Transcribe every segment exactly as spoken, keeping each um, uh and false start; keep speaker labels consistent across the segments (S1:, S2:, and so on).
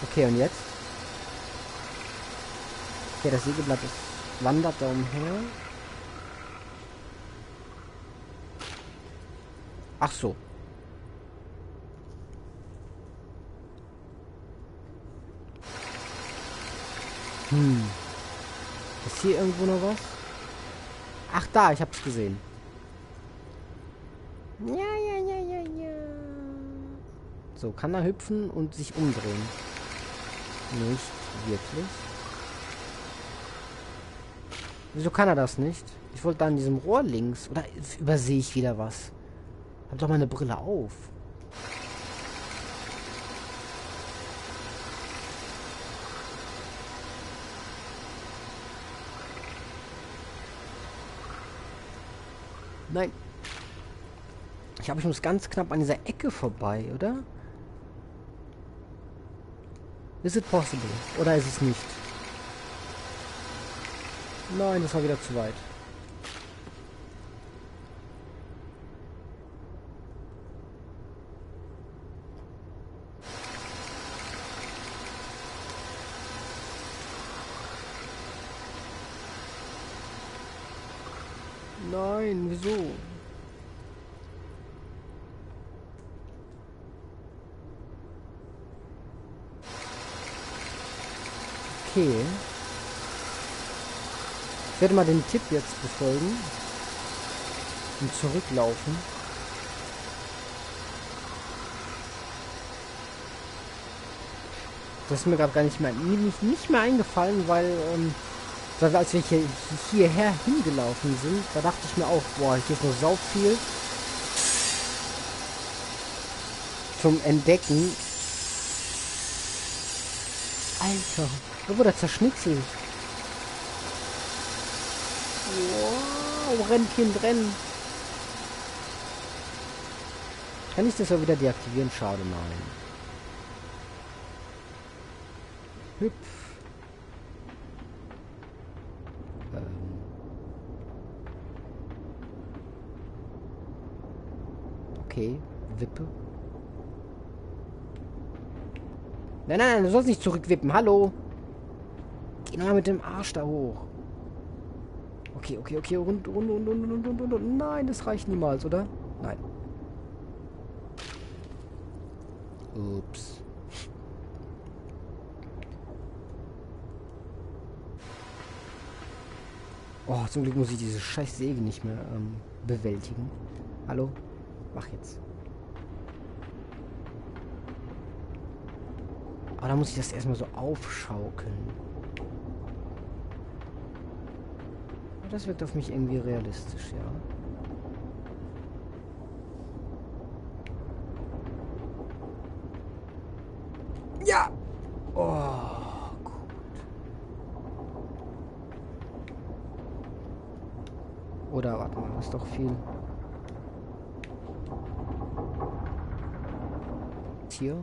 S1: Okay, und jetzt? Okay, das Sägeblatt ist, wandert da umher. Ach so. Hm. Ist hier irgendwo noch was? Ach, da, ich hab's gesehen. Ja, ja, ja, ja, ja. So, kann er hüpfen und sich umdrehen? Nicht wirklich. Wieso kann er das nicht? Ich wollte da an diesem Rohr links. Oder übersehe ich wieder was? Hab doch meine Brille auf. Nein. Ich glaube, ich muss ganz knapp an dieser Ecke vorbei, oder? Is it possible? Oder ist es nicht? Nein, das war wieder zu weit. Nein, wieso? Okay. Ich werde mal den Tipp jetzt befolgen. Und zurücklaufen. Das ist mir gerade gar nicht mehr, nicht, nicht mehr eingefallen, weil, ähm, als wir hier, hierher hingelaufen sind, da dachte ich mir auch, boah, hier ist noch sau viel zum Entdecken. Alter, da wurde er zerschnitzelt. Wow, renn, Kind, renn. Kann ich das auch wieder deaktivieren? Schade, nein. Hüpf. Ähm. Okay, wippe. Nein, nein, nein, du sollst nicht zurückwippen. Hallo. Geh mal mit dem Arsch da hoch. Okay, okay, okay. Rund, rund, rund, rund, rund, rund, rund, rund. Nein, das reicht niemals, oder? Nein. Ups. Oh, zum Glück muss ich diese scheiß Säge nicht mehr ähm, bewältigen. Hallo? Mach jetzt. Aber da muss ich das erstmal so aufschaukeln. Das wirkt auf mich irgendwie realistisch, ja. Ja! Oh, gut. Oder, warte mal, das ist doch viel. Hier.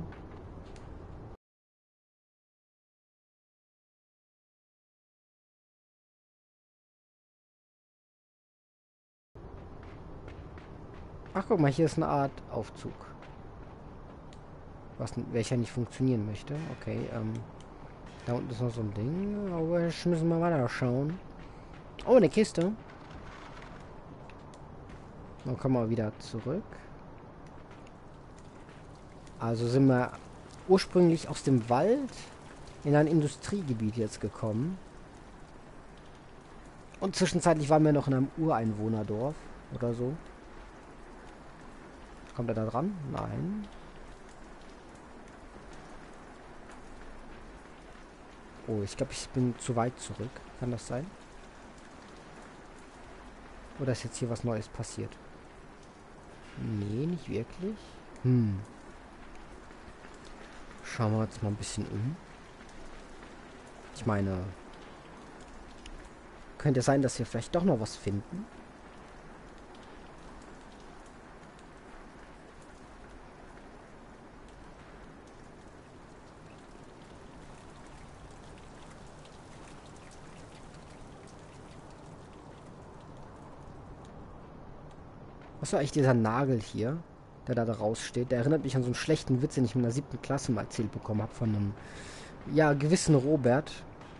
S1: Ach, guck mal, hier ist eine Art Aufzug. Was, welcher nicht funktionieren möchte. Okay, ähm. Da unten ist noch so ein Ding. Aber jetzt müssen wir weiter schauen. Oh, eine Kiste. Dann kommen wir wieder zurück. Also sind wir ursprünglich aus dem Wald in ein Industriegebiet jetzt gekommen. Und zwischenzeitlich waren wir noch in einem Ureinwohnerdorf oder so. Kommt er da dran? Nein. Oh, ich glaube, ich bin zu weit zurück. Kann das sein? Oder ist jetzt hier was Neues passiert? Nee, nicht wirklich. Hm. Schauen wir uns mal ein bisschen um. Ich meine, könnte sein, dass wir vielleicht doch noch was finden. Was war eigentlich dieser Nagel hier? der da draus steht. Der erinnert mich an so einen schlechten Witz, den ich in der siebten Klasse mal erzählt bekommen habe von einem, ja, gewissen Robert.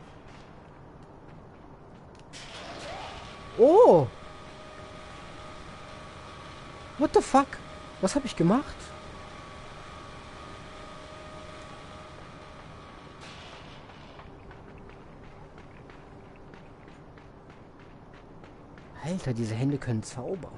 S1: Oh! What the fuck? Was habe ich gemacht? Alter, diese Hände können zaubern.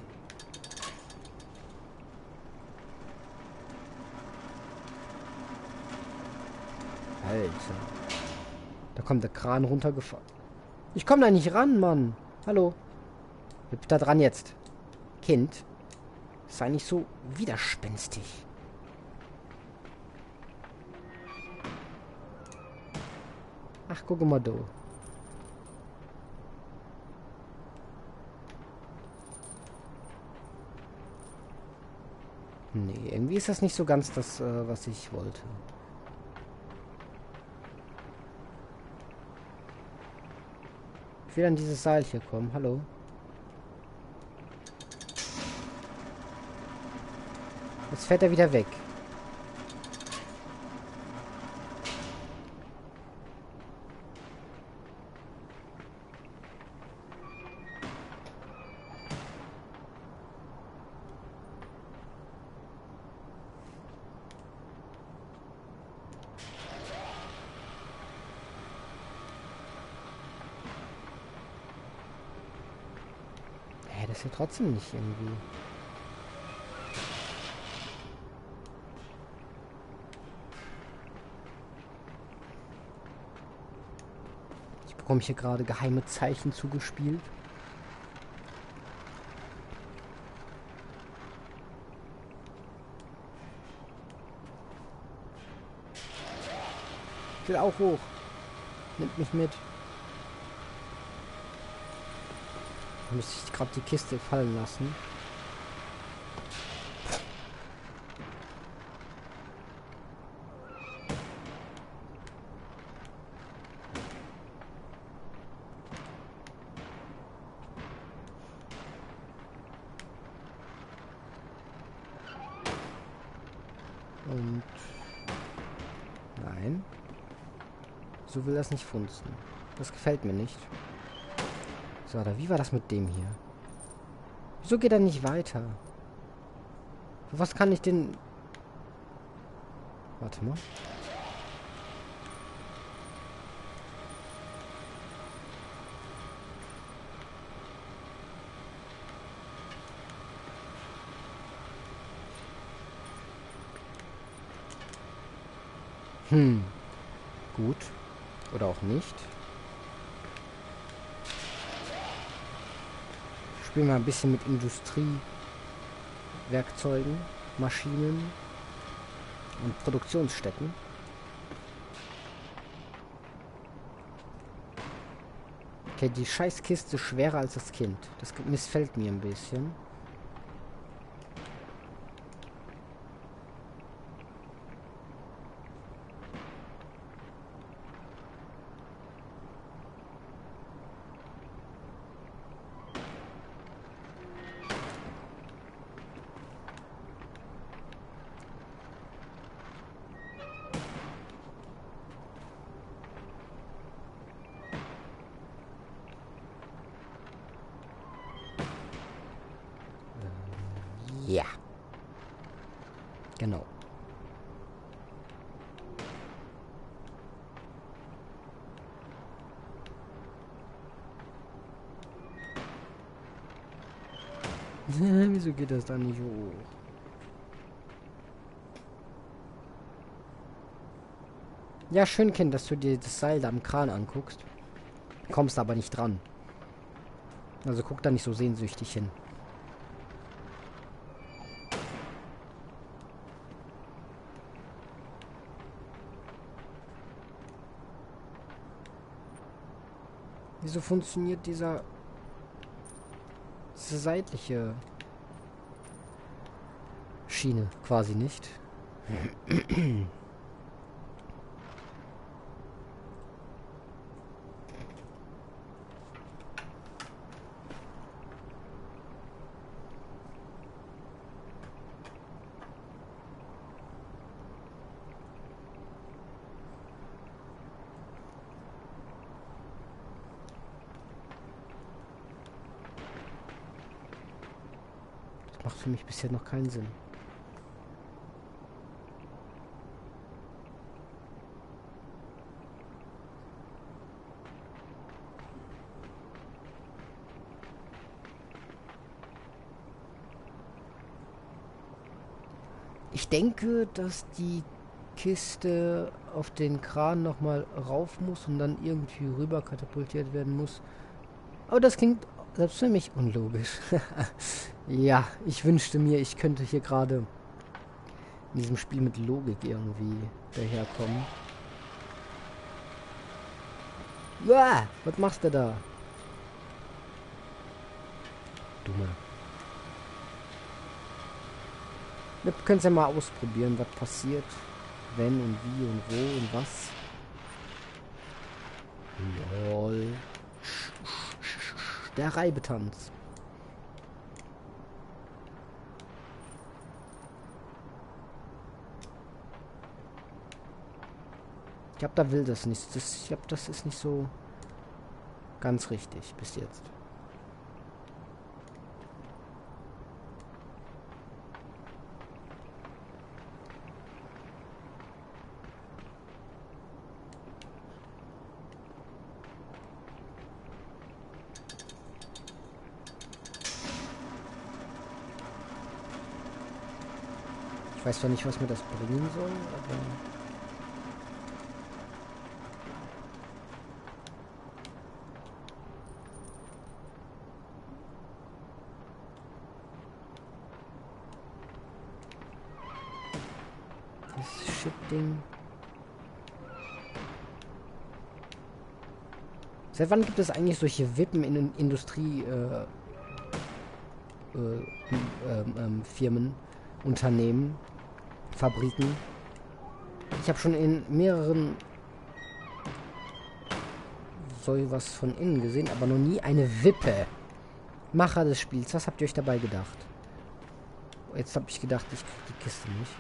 S1: Alter. Da kommt der Kran runtergefahren. Ich komme da nicht ran, Mann. Hallo. Bleib da dran jetzt. Kind. Sei nicht so widerspenstig. Ach, guck mal du. Nee, irgendwie ist das nicht so ganz das, äh, was ich wollte. Ich will an dieses Seil hier kommen. Hallo. Jetzt fährt er wieder weg. Hä, das ist ja trotzdem nicht irgendwie. Ich bekomme hier gerade geheime Zeichen zugespielt. Ich will auch hoch. Nimmt mich mit. Da müsste ich gerade die Kiste fallen lassen. Und... Nein. So will das nicht funzen. Das gefällt mir nicht. So, oder wie war das mit dem hier? Wieso geht er nicht weiter? Für was kann ich denn... Warte mal. Hm. Gut. Oder auch nicht. Ich spiele mal ein bisschen mit Industriewerkzeugen, Maschinen und Produktionsstätten. Okay, die Scheißkiste ist schwerer als das Kind. Das missfällt mir ein bisschen. Ja. Genau. Wieso geht das da nicht hoch? Ja, schön, Kind, dass du dir das Seil da am Kran anguckst. Kommst aber nicht dran. Also guck da nicht so sehnsüchtig hin. Wieso funktioniert dieser... diese seitliche Schiene quasi nicht? macht für mich bisher noch keinen Sinn. Ich denke, dass die Kiste auf den Kran nochmal rauf muss und dann irgendwie rüber katapultiert werden muss. Aber das klingt selbst für mich unlogisch. Ja, ich wünschte mir, ich könnte hier gerade in diesem Spiel mit Logik irgendwie daherkommen. Uah, was machst du da? Dumme. Wir können es ja mal ausprobieren, was passiert, wenn und wie und wo und was. Lol. Der Reibetanz. Ich glaube, da will das nicht. Das, ich glaube, das ist nicht so ganz richtig bis jetzt. Ich weiß zwar nicht, was mir das bringen soll, aber... Das Shit-Ding... Seit wann gibt es eigentlich solche Wippen in Industrie... Äh, äh, ähm, ähm, Firmen, Unternehmen, Fabriken. Ich habe schon in mehreren sowas von innen gesehen, aber noch nie eine Wippe. Macher des Spiels, was habt ihr euch dabei gedacht? Jetzt habe ich gedacht, ich krieg die Kiste nicht.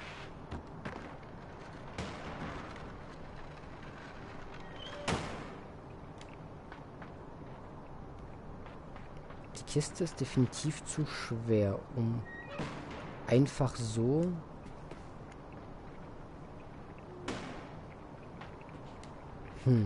S1: Die Kiste ist definitiv zu schwer, um einfach so... Hm.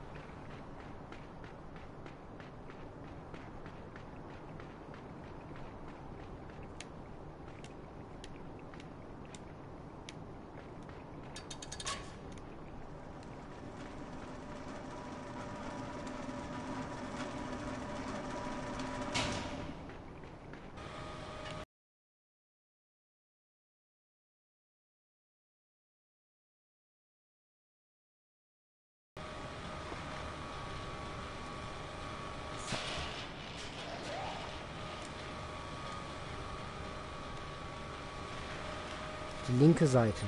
S1: Die linke Seite.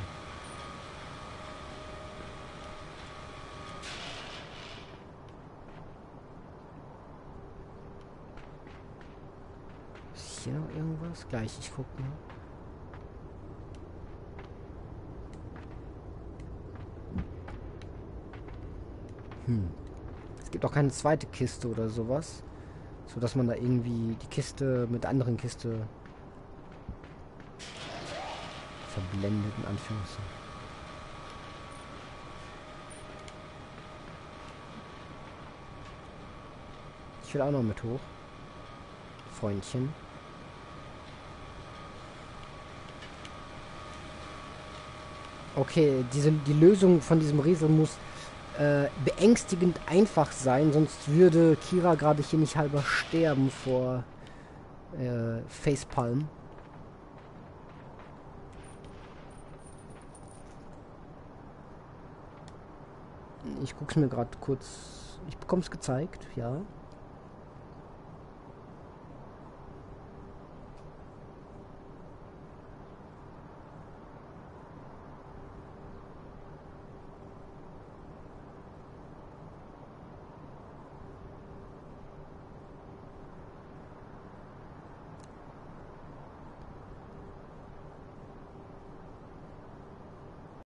S1: Ist hier noch irgendwas? Gleich, ich guck mal. Hm. Es gibt auch keine zweite Kiste oder sowas. So dass man da irgendwie die Kiste mit der anderen Kiste verblendet, in Anführungszeichen. Ich will auch noch mit hoch. Freundchen. Okay, diese, die Lösung von diesem Rätsel muss äh, beängstigend einfach sein, sonst würde Kira gerade hier nicht halber sterben vor äh, Facepalm. Ich guck's mir gerade kurz. Ich bekomme es gezeigt, ja.